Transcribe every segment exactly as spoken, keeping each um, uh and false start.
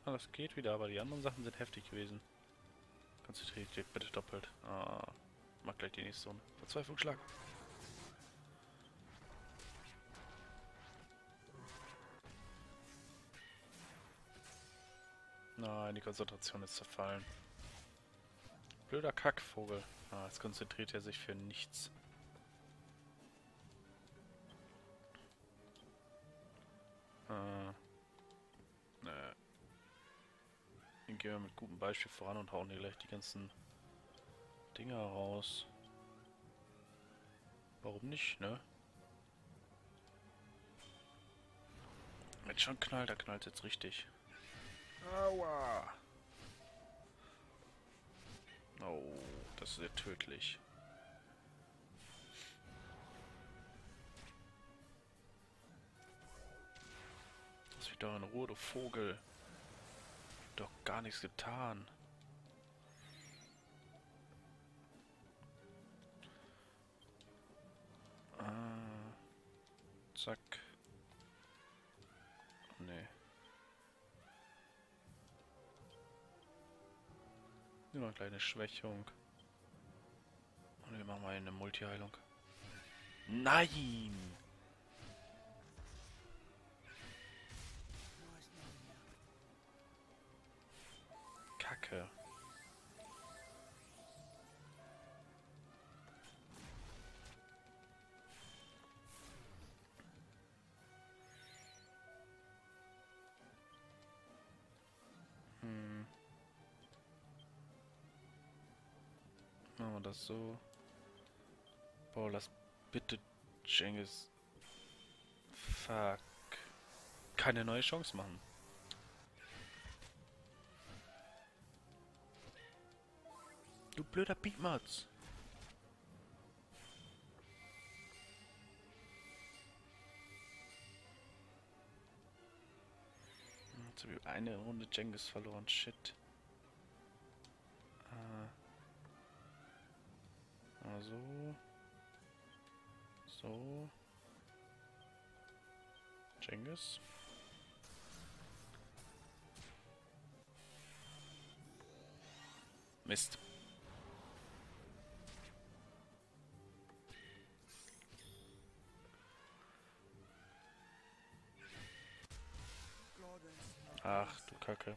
Ah, das geht wieder, aber die anderen Sachen sind heftig gewesen. Konzentriert dich bitte doppelt. Ah, mach gleich die nächste Zone. Verzweiflungsschlag. Nein, die Konzentration ist zerfallen. Blöder Kackvogel. Ah, jetzt konzentriert er sich für nichts. Ah, ne. Dann gehen wir mit gutem Beispiel voran und hauen hier gleich die ganzen Dinger raus. Warum nicht, ne? Wenn schon knallt, da knallt jetzt richtig. Aua! Oh, das ist sehr tödlich. Lass mich doch in Ruhe, du Vogel. Doch gar nichts getan. Ah, zack. Oh, nee. Nur eine kleine Schwächung. Und wir machen mal eine Multi-Heilung. Nein! Kacke. Hm. Machen wir das so. Boah, lass bitte Cengiz. Fuck. Keine neue Chance machen. Du blöder Beatmatz. Jetzt habe ich eine Runde Cengiz verloren. Shit. Ah. Ah, so. So. Cengiz. Mist. Ach du Kacke.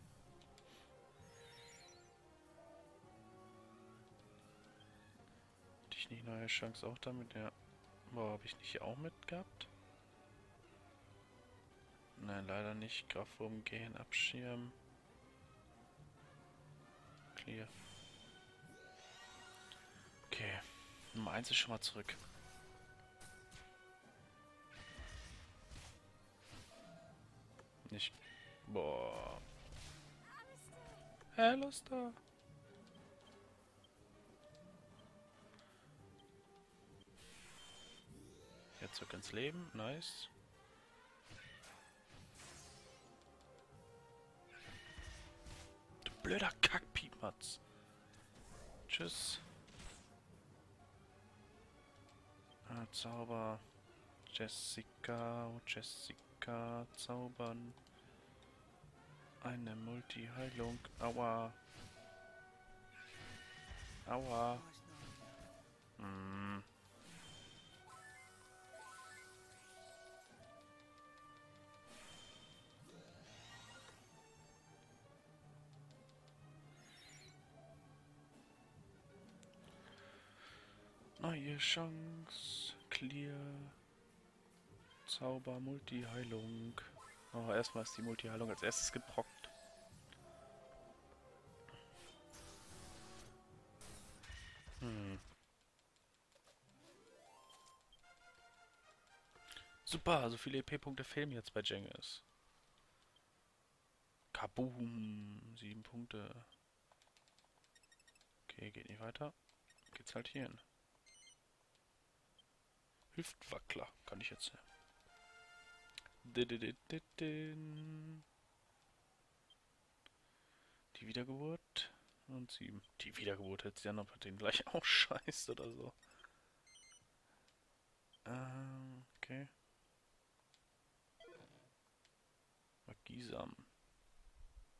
Hatte ich nicht neue Chance auch damit? Ja. Boah, habe ich nicht hier auch mit gehabt? Nein, leider nicht. Graf umgehen, abschirmen. Clear. Okay. Nummer eins ist schon mal zurück. Nicht. Boah. Alistair. Jetzt zurück ins Leben. Nice. Du blöder Kackpiepmatz. Tschüss. Ah, Zauber. Jessica. Oh, Jessica. Zaubern. Eine Multi-Heilung. Aua. Aua. Hm. Neue Chance. Clear. Zauber, Multi-Heilung. Oh, erstmal ist die Multi-Heilung als erstes geprockt. Hm. Super, so viele E P-Punkte fehlen mir jetzt bei Cengiz. Kaboom! Sieben Punkte. Okay, geht nicht weiter. Geht's halt hier hin. Hüftwackler, kann ich jetzt. Die Wiedergeburt und sieben. Die Wiedergeburt hätte sie ja noch bei denen gleich auch scheiße oder so. Ähm, okay. Magisam.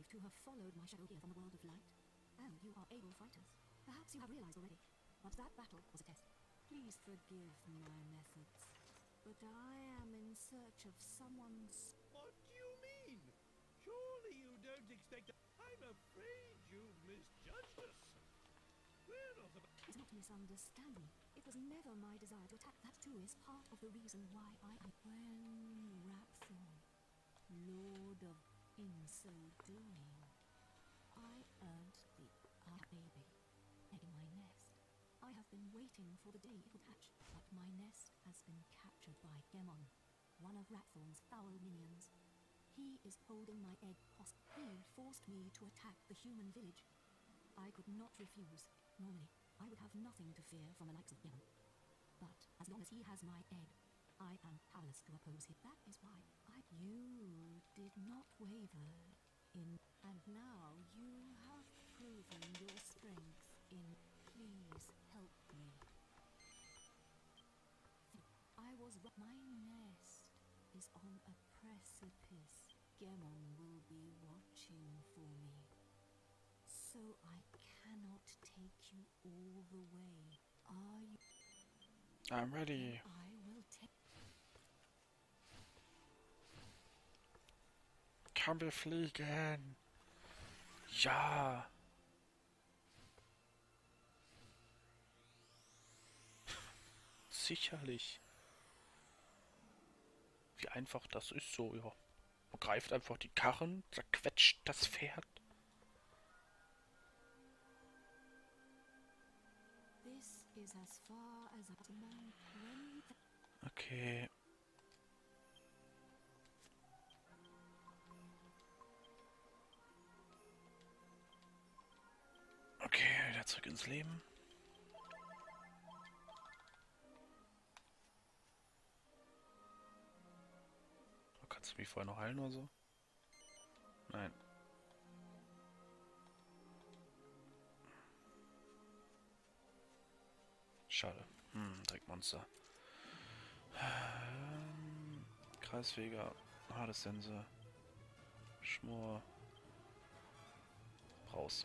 to have followed my shadow here from the world of light. And you are able fighters. Perhaps you have realized already. But that battle was a test. Please forgive my methods. But I am in search of someone's... What do you mean? Surely you don't expect... I'm afraid you've misjudged us. We're not about... Please not misunderstand me. It was never my desire to attack. That too is part of the reason why I am... When Rapthorn, Lord of... In so doing, I earned the... Ah, baby. Egg in my nest. I have been waiting for the day it would hatch, but my nest has been captured by Gemon, one of Rapthorn's foul minions. He is holding my egg hostage. He forced me to attack the human village. I could not refuse. Normally, I would have nothing to fear from the likes of Gemon. But as long as he has my egg, I am powerless to oppose him. That is why I... You did not waver in... And now you have proven your strength in... Please help me. I was... My nest is on a precipice. Gemon will be watching for me. So I cannot take you all the way. Are you... I'm ready. I will take... Kann wir fliegen? Ja. Sicherlich. Wie einfach das ist so, ja. Man greift einfach die Karren, zerquetscht das Pferd. This is as far as I man when... Okay. Okay, wieder zurück ins Leben. Kannst du mich vorher noch heilen oder so? Nein. Schade. Hm, Dreckmonster. Ähm, Kreisfeger, Hardessense, Schmor. Raus.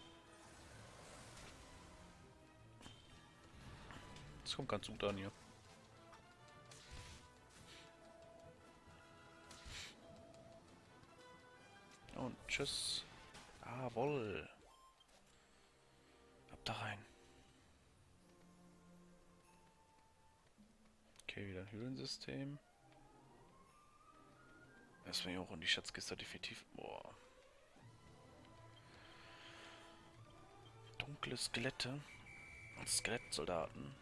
Das kommt ganz gut an hier. Und tschüss. Jawohl. Ab da rein. Okay, wieder ein Höhlensystem. Deswegen auch in die Schatzkiste definitiv. Boah. Dunkle Skelette. Und Skelettsoldaten.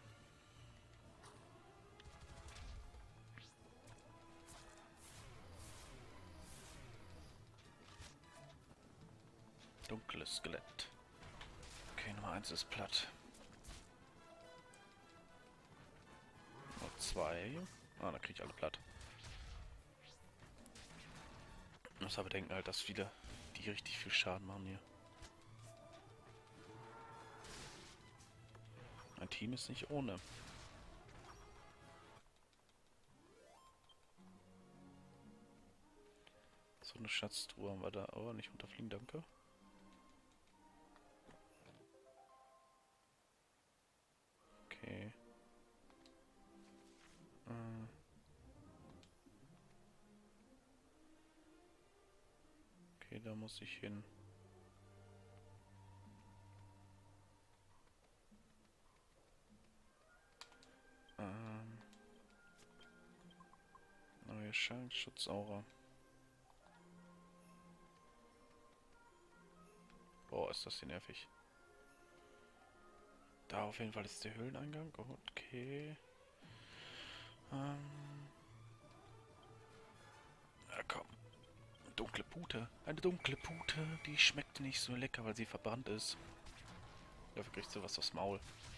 Dunkles Skelett. Okay, Nummer eins ist platt. Nummer zwei. Ah, da kriege ich alle platt. Ich muss aber denken halt, dass viele, die richtig viel Schaden machen hier. Mein Team ist nicht ohne. So eine Schatztruhe haben wir da. Oh, nicht runterfliegen, danke. Okay. Äh. Okay, da muss ich hin. Ähm. Neue Schallschutzaura. Boah, ist das hier nervig. Da auf jeden Fall ist der Höhleneingang. Okay. Ähm. Ja, komm. Dunkle Pute. Eine dunkle Pute. Die schmeckt nicht so lecker, weil sie verbrannt ist. Dafür kriegst du was aufs Maul.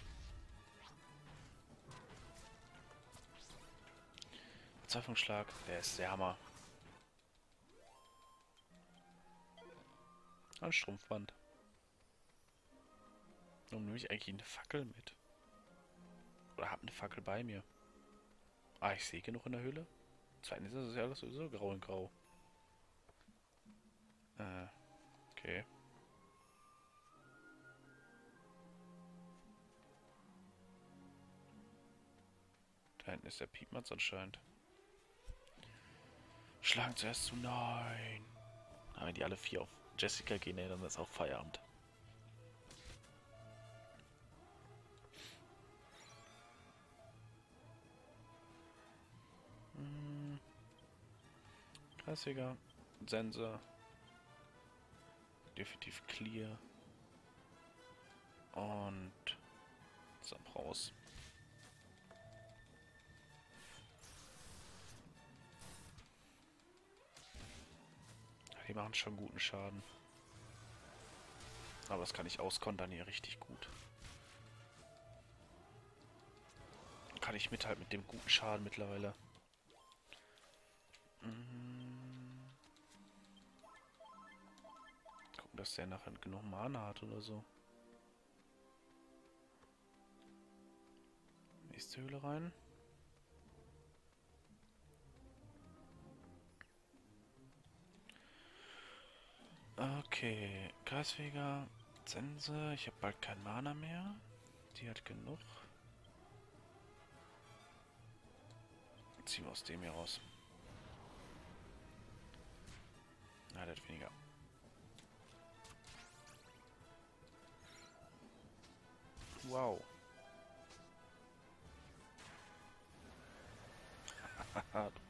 Verzweiflungsschlag. Der ist der Hammer. Ein Strumpfband. Warum nehme ich eigentlich eine Fackel mit? Oder habe eine Fackel bei mir? Ah, ich sehe genug in der Höhle. Zweitens ist das ja alles sowieso grau in grau. Äh. Okay. Da hinten ist der Piepmatz anscheinend. Schlagen zuerst zu. Nein. Aber wenn die alle vier auf Jessica gehen, ey, dann ist auch Feierabend. Hm. Klassiker. Sensor. Definitiv clear. Und zusammen raus. Die machen schon guten Schaden. Aber das kann ich auskontern hier richtig gut. Kann ich mithalten mit dem guten Schaden mittlerweile. Mhm. Gucken, dass der nachher genug Mana hat oder so. Nächste Höhle rein. Okay, Kreisfeger, Sense, ich habe bald kein Mana mehr. Die hat genug. Ziehen wir aus dem hier raus. Na, der hat weniger. Wow. Du